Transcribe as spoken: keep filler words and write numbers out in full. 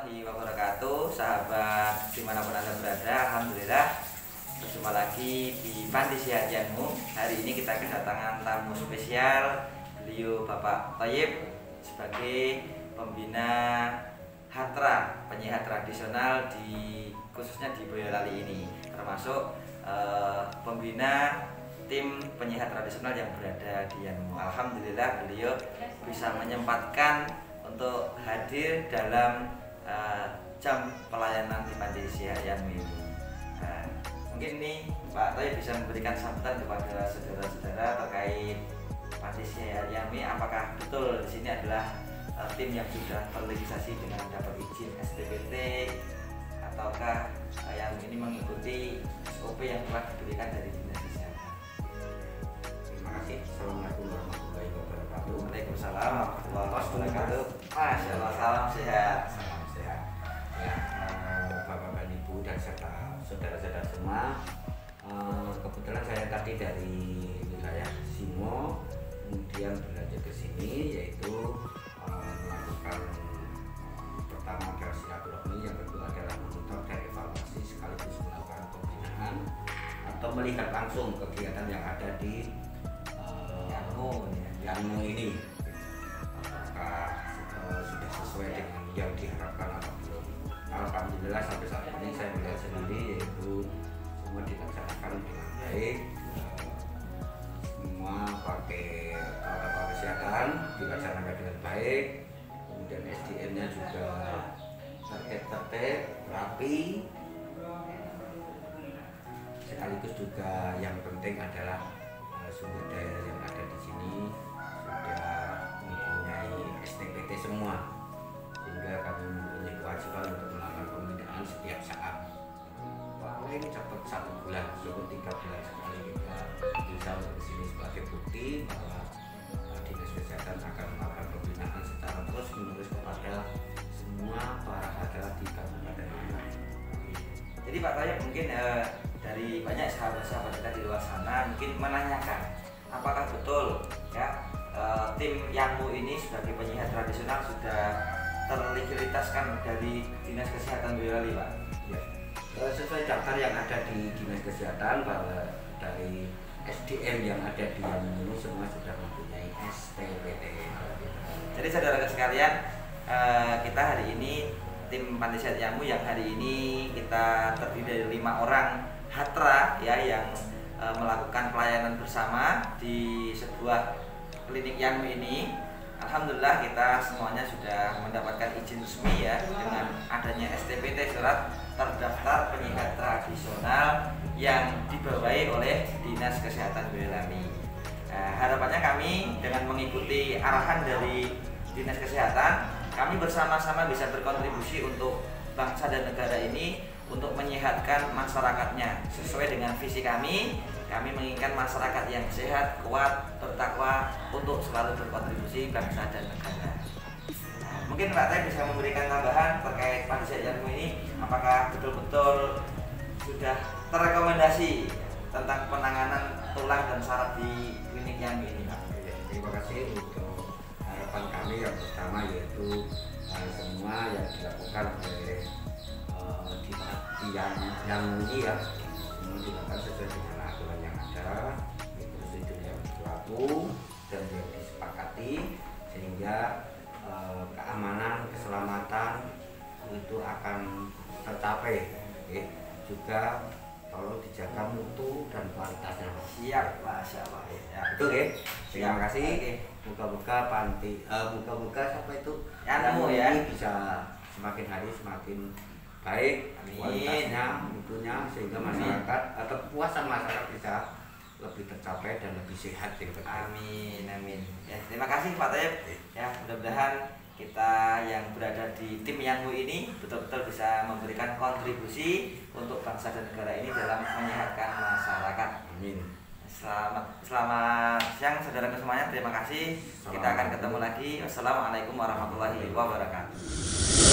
warahmatullahi wabarakatuh. Sahabat dimanapun Anda berada, alhamdulillah berjumpa lagi di Panti Sehat Yanmu. Hari ini kita kedatangan tamu spesial, beliau Bapak Thayyib sebagai pembina Hatra, penyihat tradisional di khususnya di Boyolali ini, termasuk eh, pembina tim penyihat tradisional yang berada di Yanmu. Alhamdulillah beliau bisa menyempatkan untuk hadir dalam uh, jam pelayanan di Panti Sehat Yanmu ini. Nah, mungkin ini Pak Thayyib bisa memberikan sambutan kepada saudara-saudara terkait Panti Sehat Yanmu. Apakah betul di sini adalah uh, tim yang sudah terregistrasi dengan dapat izin S T P T, ataukah uh, yang ini mengikuti S O P yang telah diberikan dari Dinas Kesehatan? Terima kasih. Assalamualaikum warahmatullahi wabarakatuh. Waalaikumsalam warahmatullahi wabarakatuh. Masya Allah, salam sehat. Salam sehat. Ya, eh, Bapak dan Ibu dan serta saudara-saudara semua. eh, Kebetulan saya tadi dari wilayah Simo, kemudian belajar ke sini, yaitu eh, melakukan eh, pertama adalah silaturahmi, yang kedua adalah memonitor dan evaluasi sekaligus melakukan pembinaan atau melihat langsung kegiatan yang ada di Yanmu, Yanmu ini, apakah uh, sudah sesuai dengan yang diharapkan atau belum. Alhamdulillah sampai saat ini saya melihat sendiri, yaitu semua dilaksanakan dengan baik, uh, semua pakai protokol kesehatan dilaksanakan dengan baik, kemudian S D M-nya juga tertib-tertib, rapi, sekaligus juga yang penting adalah sumber daya yang ada di sini sudah mempunyai S T P T semua, sehingga kami mempunyai kewajiban untuk melakukan pembinaan setiap saat. Paling cepat satu bulan, cukup tiga bulan sekali kita bisa untuk kesini sebagai bukti bahwa Dinas Kesehatan akan melakukan pembinaan secara terus menerus kepada semua para hadir di Kabupaten ini. Jadi Pak Thayyib mungkin eh, dari banyak sahabat-sahabat kita di luar sana mungkin menanyakan apakah betul ya eh, tim Yanmu ini sebagai penyihat tradisional sudah terregistrasikan dari Dinas Kesehatan Boyolali, Pak? Ya. Sesuai daftar yang ada di Dinas Kesehatan, bahwa dari S D M yang ada di Yanmu semua sudah mempunyai S T P T. Jadi saudara sekalian, eh, kita hari ini tim Panti Sehat Yanmu yang hari ini kita terdiri dari lima orang Hatra ya yang e, melakukan pelayanan bersama di sebuah klinik Yanmu ini. Alhamdulillah kita semuanya sudah mendapatkan izin resmi ya dengan adanya S T P T, surat terdaftar penyihat tradisional yang dibawahi oleh Dinas Kesehatan Boyolali. Nah, harapannya kami dengan mengikuti arahan dari Dinas Kesehatan, kami bersama-sama bisa berkontribusi untuk bangsa dan negara ini untuk menyehatkan masyarakatnya sesuai dengan visi kami. Kami menginginkan masyarakat yang sehat, kuat, bertakwa untuk selalu berkontribusi bangsa dan negara. Nah, mungkin Pak Thayyib bisa memberikan tambahan terkait Panti Sehat Yanmu ini, apakah betul-betul sudah terrekomendasi tentang penanganan tulang dan saraf di klinik Yanmu ini, Pak? Terima kasih untuk harapan kami yang pertama, yaitu uh, semua yang dilakukan oleh uh, di, di yang yang ini ya semua dilakukan sesuai dengan aturan yang ada, itu prosedur yang berlaku dan yang disepakati, sehingga uh, keamanan, keselamatan itu akan tercapai. Okay. Juga tolong dijaga mutu dan kualitasnya. Siap, Masya Allah. Ya. Itu ya. Terima kasih. Oke. Moga-moga panti, uh, moga-moga siapa itu Yanmu Yanmu ya ini bisa semakin hari semakin baik. Amin. Kualitasnya, mutunya, sehingga masyarakat atau kepuasan masyarakat bisa lebih tercapai dan lebih sehat yang penting. Amin, amin. Ya, terima kasih Pak Thayyib. Ya, mudah-mudahan kita yang berada di tim Yanmu ini betul-betul bisa memberikan kontribusi untuk bangsa dan negara ini dalam menyehatkan masyarakat. Amin. Selamat selamat siang saudaraku semuanya. Terima kasih. Kita akan ketemu lagi. Wassalamualaikum warahmatullahi wabarakatuh.